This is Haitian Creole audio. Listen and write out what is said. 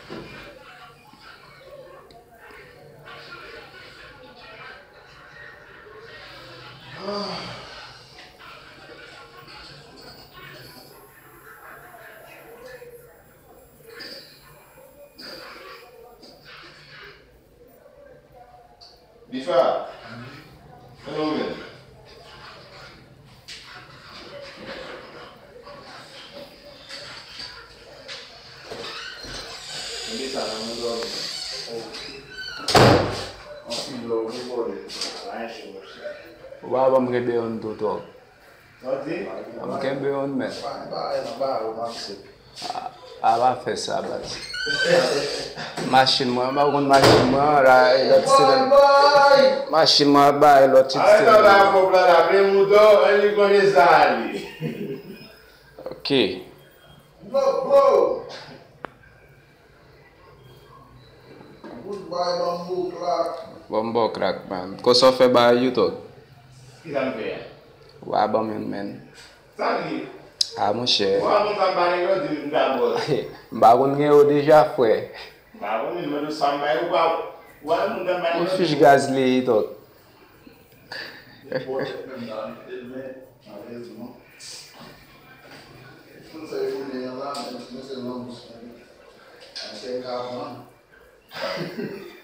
Bifa, hello man. Hindi sana mo doon. Ang low ni boy. Waba mkebe on tuto. Ati? Mkebe on men. Ba, Aba fesa bas. Machine mo ba kun machine mo ra accident. Machine mo ba lot accident. Aí tá lá pro lá, mudou, ele conhece ali. Okay. Bro. Goodbye bamboo crack. Bamboo crack man. Ko so fe ba YouTube. Kita be. Wa ba men. Sabe? Ah, mon cher. Wa mo tambane ko di ndabo. Bagun nge o déjà foi. Bagun ni mo samba e wa mo tambane. O fish gaz li to. Não sei